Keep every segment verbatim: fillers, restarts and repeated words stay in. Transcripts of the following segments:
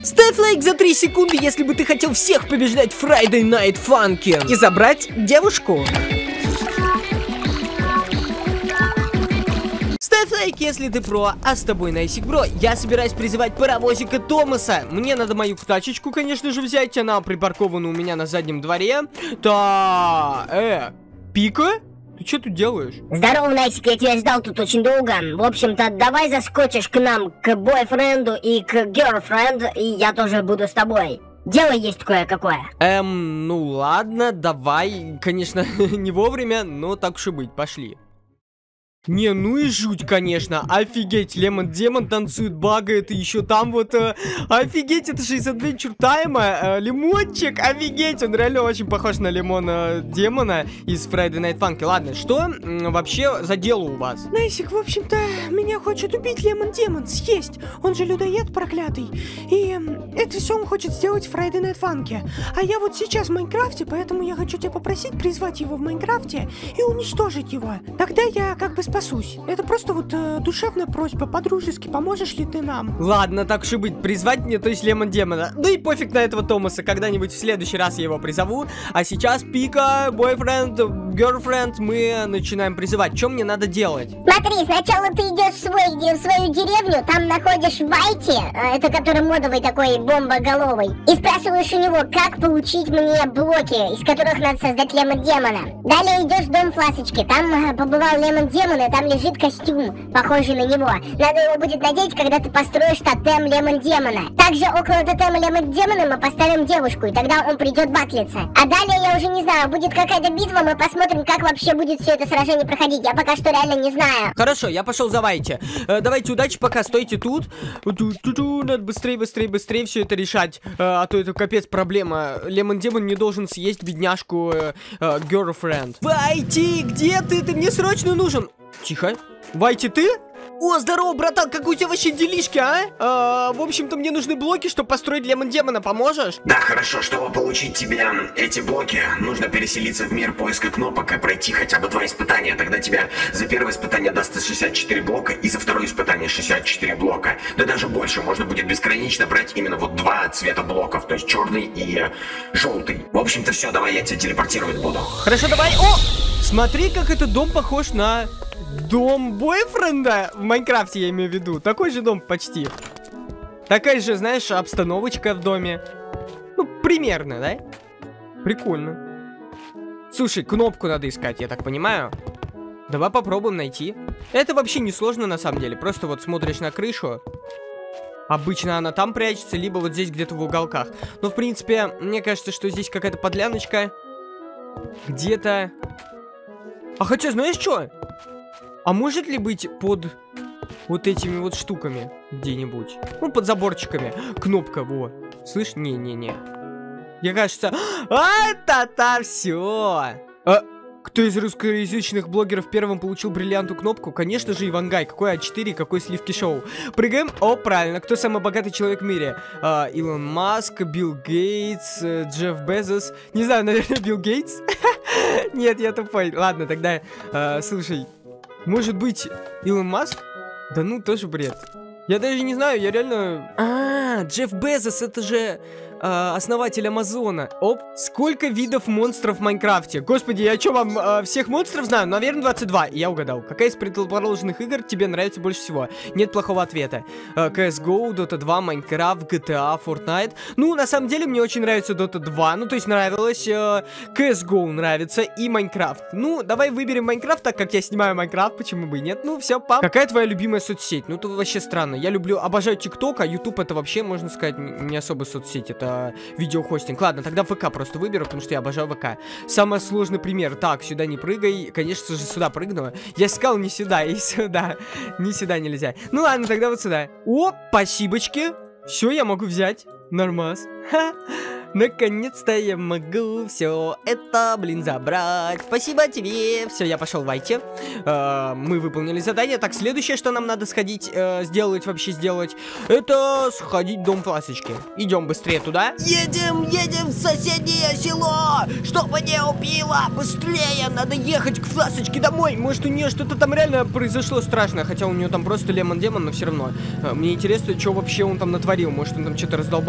Ставь лайк за три секунды, если бы ты хотел всех побеждать в Friday Night Funkin' и забрать девушку. Ставь лайк, если ты про, а с тобой Найсик Бро. Я собираюсь призывать паровозика Томаса. Мне надо мою тачечку, конечно же, взять. Она припаркована у меня на заднем дворе. Та, э, Пика? Ты что тут делаешь? Здорово, Найсик, я тебя ждал тут очень долго. В общем-то, давай заскочишь к нам, к бойфренду и к герлфренд, и я тоже буду с тобой. Дело есть кое-какое. Эм, ну ладно, давай. Конечно, не вовремя, но так уж и быть, пошли. Не, ну и жуть, конечно. Офигеть, Лемон Демон танцует, багает, и еще там вот... Э, офигеть, это же из Adventure Time. Э, лимончик, офигеть, он реально очень похож на Лемона Демона из Friday Night Funkin'. Ладно, что м, вообще за дело у вас? Найсик, в общем-то, меня хочет убить Лемон Демон, съесть. Он же людоед проклятый. И э, это все он хочет сделать в Friday Night Funkin'. А я вот сейчас в Майнкрафте, поэтому я хочу тебя попросить призвать его в Майнкрафте и уничтожить его. Тогда я как бы спасусь. Это просто вот э, душевная просьба, по-дружески, поможешь ли ты нам? Ладно, так уж и быть, призвать мне, то есть Лемон Демона. Ну и пофиг на этого Томаса, когда-нибудь в следующий раз я его призову. А сейчас Пика, бойфренд, герлфренд, мы начинаем призывать. Что мне надо делать? Смотри, сначала ты идешь в, свой, в свою деревню, там находишь Вайти, это который модовый такой бомбоголовый, и спрашиваешь у него, как получить мне блоки, из которых надо создать Лемон Демона. Далее идешь в дом Фласочки, там э, побывал Лемон Демон, и там лежит костюм, похожий на него. Надо его будет надеть, когда ты построишь тотем Лемон Демона. Также около тотема Лемон Демона мы поставим девушку, и тогда он придет батлиться. А далее я уже не знаю, будет какая-то битва, мы посмотрим, как вообще будет все это сражение проходить. Я пока что реально не знаю. Хорошо, я пошел за Вайте. Э, давайте, удачи, пока стойте тут. Ту-ту-ту, надо быстрее, быстрее, быстрее все это решать. Э, а то это капец проблема. Лемон Демон не должен съесть бедняжку э, э, Girlfriend. Вайти, где ты? Ты мне срочно нужен. Тихо. Вайти, ты? О, здорово, братан, как у тебя вообще делишки, а? а в общем-то, мне нужны блоки, чтобы построить Лемон Демона, поможешь? Да, хорошо, чтобы получить тебе эти блоки, нужно переселиться в мир поиска кнопок и пройти хотя бы два испытания. Тогда тебе за первое испытание дастся шестьдесят четыре блока, и за второе испытание шестьдесят четыре блока. Да даже больше, можно будет бесконечно брать именно вот два цвета блоков, то есть черный и э, желтый. В общем-то, все, давай я тебя телепортировать буду. Хорошо, давай. О! Смотри, как этот дом похож на... дом бойфренда в Майнкрафте, я имею в виду. Такой же дом почти. Такая же, знаешь, обстановочка в доме. Ну, примерно, да? Прикольно. Слушай, кнопку надо искать, я так понимаю. Давай попробуем найти. Это вообще не сложно на самом деле. Просто вот смотришь на крышу. Обычно она там прячется, либо вот здесь где-то в уголках. Но, в принципе, мне кажется, что здесь какая-то подляночка. Где-то... А хотя, знаешь что? А может ли быть под вот этими вот штуками где-нибудь? Ну, под заборчиками. Кнопка, во. Слышь? Не-не-не. Мне кажется... А, та-та, все. А, кто из русскоязычных блогеров первым получил бриллианту кнопку? Конечно же, Ивангай. Какой А четыре, какой сливки шоу. Прыгаем. О, правильно. Кто самый богатый человек в мире? А, Илон Маск, Билл Гейтс, Джефф Безос. Не знаю, наверное, Билл Гейтс. Нет, я тупой. Ладно, тогда, э, слушай, может быть, Илон Маск? Да ну, тоже бред. Я даже не знаю, я реально... А, Джефф Безос, это же э, основатель Амазона. Оп, сколько видов монстров в Майнкрафте? Господи, я что, вам э, всех монстров знаю? Наверное, двадцать два. Я угадал. Какая из предположенных игр тебе нравится больше всего? Нет плохого ответа. Э, си эс го, Дота два, Майнкрафт, джи ти эй, Fortnite. Ну, на самом деле, мне очень нравится Дота два. Ну, то есть, нравилось. Э, си эс го нравится и Майнкрафт. Ну, давай выберем Майнкрафт, так как я снимаю Майнкрафт, почему бы и нет? Ну, все, пап. Какая твоя любимая соцсеть? Ну, это вообще странно. Я люблю, обожаю ТикТок, а Ютуб это вообще, можно сказать, не особо соцсеть, это видеохостинг. Ладно, тогда ВК просто выберу, потому что я обожаю ВК. Самый сложный пример. Так, сюда не прыгай. Конечно же, сюда прыгну. Я искал не сюда, и сюда. Не сюда нельзя. Ну ладно, тогда вот сюда. О, спасибочки. Все, я могу взять. Нормас. Ха. Наконец-то я могу все это, блин, забрать. Спасибо тебе. Все, я пошел в Вайте. Э, мы выполнили задание. Так, следующее, что нам надо сходить, э, сделать, вообще сделать, это сходить в дом Фласочки. Идем быстрее туда. Едем, едем в соседнее село, чтобы не убило. Быстрее, надо ехать к Фласочке домой. Может, у нее что-то там реально произошло страшное, хотя у нее там просто Лемон Демон, но все равно. Э, мне интересно, что вообще он там натворил. Может, он там что-то раздолбал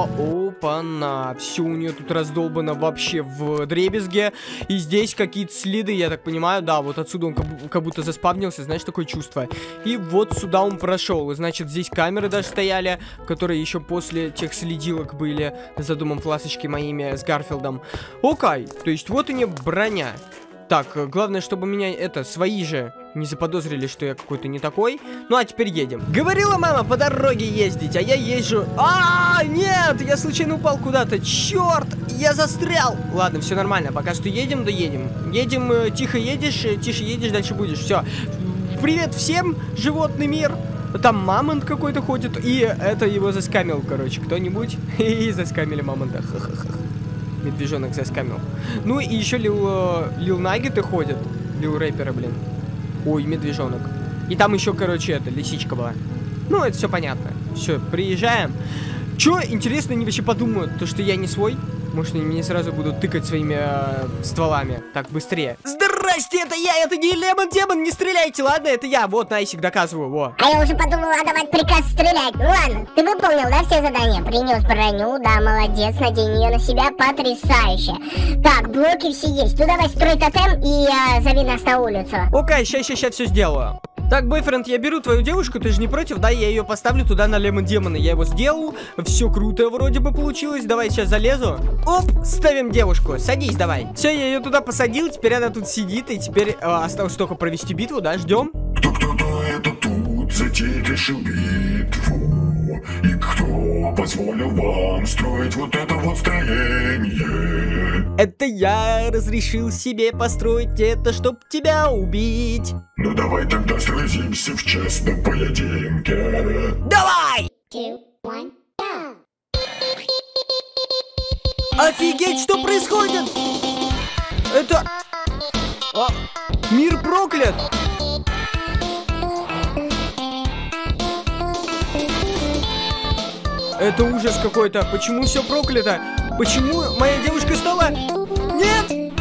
опа, опа-на. Все у нее тут раздолбано вообще в дребезге. И здесь какие-то следы, я так понимаю. Да, вот отсюда он как будто заспавнился, знаешь, такое чувство. И вот сюда он прошел. И значит, здесь камеры даже стояли, которые еще после тех следилок были за домом фласочки моими с Гарфилдом. Окей, то есть вот и не броня. Так, главное, чтобы меня, это, свои же не заподозрили, что я какой-то не такой. Ну, а теперь едем. Говорила мама по дороге ездить, а я езжу... А, нет, я случайно упал куда-то. Черт, я застрял. Ладно, все нормально, пока что едем, да едем. Едем, э, тихо едешь, э, тише едешь, дальше будешь. Все. Привет всем, животный мир. Там мамонт какой-то ходит, и это его заскамил, короче, кто-нибудь. И заскамили мамонта. Ха-ха-ха. Медвежонок заскамил. Ну и еще Лил, Лил Наггеты ходят. Лил рэперы, блин. Ой, медвежонок. И там еще, короче, это, лисичка была. Ну, это все понятно. Все, приезжаем. Че, интересно, они вообще подумают, то, что я не свой? Может, они меня сразу будут тыкать своими э, стволами. Так, быстрее. Здрасте, это я, это не Лемон Демон, не стреляйте, ладно? Это я, вот, Найсик, доказываю, во. А я уже подумала отдавать приказ стрелять. Ну ладно, ты выполнил, да, все задания? Принес броню, да, молодец, надень ее на себя, потрясающе. Так, блоки все есть. Ну давай, строй тотем и э, зови нас на улицу. Окей, ща, ща, ща все сделаю. Так, бойфренд, я беру твою девушку, ты же не против, да? Я ее поставлю туда на Лемон Демона. Я его сделал, все круто вроде бы получилось. Давай сейчас залезу. Оп, ставим девушку, садись давай. Все, я ее туда посадил, теперь она тут сидит. И теперь э, осталось только провести битву, да? Ждем. Кто-кто-то это тут затеять решил битву. И кто позволил вам строить вот это вот строение? Это я разрешил себе построить это, чтоб тебя убить. Ну давай тогда сразимся в честном поединке. Давай! Two, one, go. Офигеть, что происходит? Это... А, мир проклят! Это ужас какой-то. Почему все проклято? Почему моя девушка стала... Нет!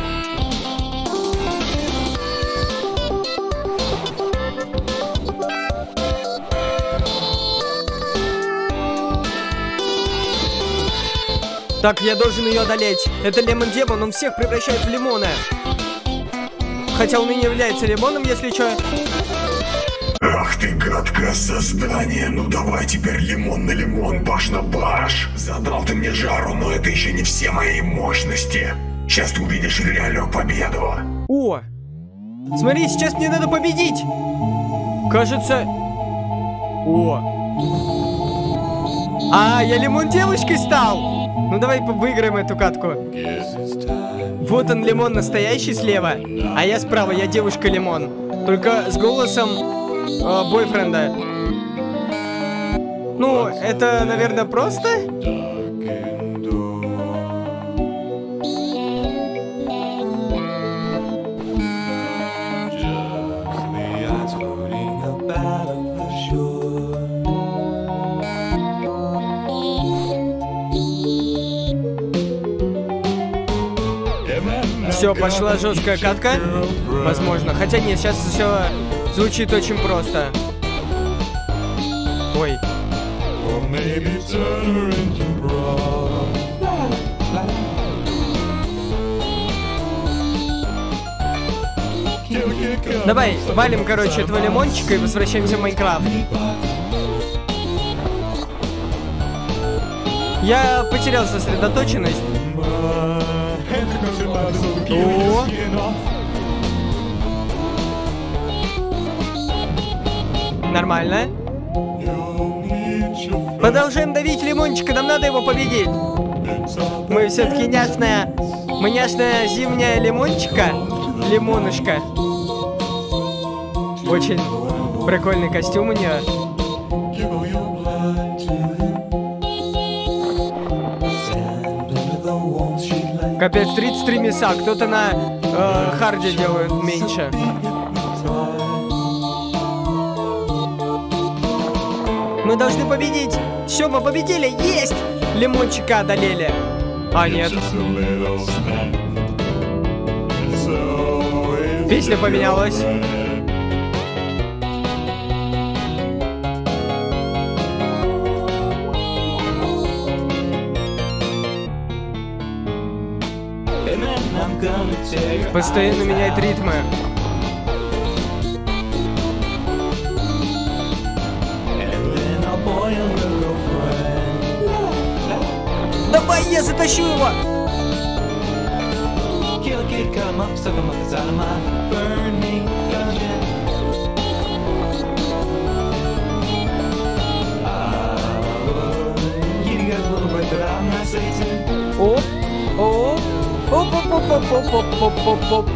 Так, я должен ее одолеть. Это Лемон Демон, он всех превращает в лимоны. Хотя он и не является лимоном, если что. Ах ты гадкое создание, ну давай теперь лимон на лимон, баш на баш. Задал ты мне жару, но это еще не все мои мощности. Сейчас ты увидишь реальную победу. О! Смотри, сейчас мне надо победить! Кажется... О! А, я лимон девушкой стал! Ну давай выиграем эту катку. Вот он, лимон настоящий слева, а я справа, я девушка-лимон. Только с голосом э, бойфренда. Ну, это, наверное, просто? Все, пошла жесткая катка. Возможно. Хотя нет, сейчас все звучит очень просто. Ой. Давай, валим, короче, этого лимончика и возвращаемся в Майнкрафт. Я потерял сосредоточенность. О! Нормально. Продолжаем давить лимончика, нам надо его победить. Мы все-таки няшная, мы няшная зимняя лимончика. Лимонушка. Очень прикольный костюм у нее. Капец, тридцать три мяса. Кто-то на э, харде делает меньше. Мы должны победить. Все, мы победили. Есть! Лимончика одолели. А, нет. Песня поменялась. Постоянно меняет ритмы. Давай, я затащу его! Оп, оп, оп, оп, оп, оп, оп, оп, оп, оп, оп.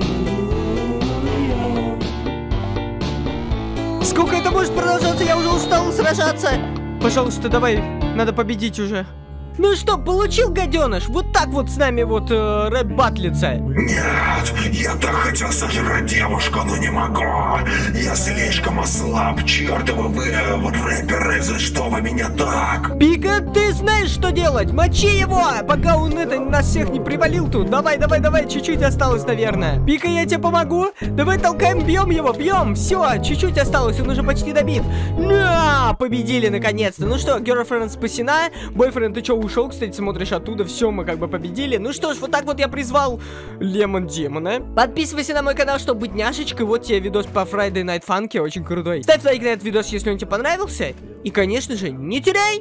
Сколько это может продолжаться? Я уже устал сражаться. Пожалуйста, давай, надо победить уже. Ну что, получил, гаденыш? Вот так вот с нами вот э, рэп батлится. Нет, я так хотел сожрать девушку, но не могу. Я слишком ослаб, чертовы вы, вот рэперы, за что вы меня так? Пика, ты знаешь, что делать? Мочи его, пока он это нас всех не привалил тут. Давай, давай, давай, чуть-чуть осталось, наверное. Пика, я тебе помогу. Давай толкаем, бьем его, бьем. Все, чуть-чуть осталось, он уже почти добит. На, победили наконец-то. Ну что, girlfriend спасена. Бойфренд, ты что, ушел, кстати, смотришь оттуда, все, мы как бы победили. Ну что ж, вот так вот я призвал Лемон Демона. Подписывайся на мой канал, чтобы быть няшечкой. Вот тебе видос по Friday Night Funky, очень крутой. Ставь лайк на этот видос, если он тебе понравился. И, конечно же, не теряй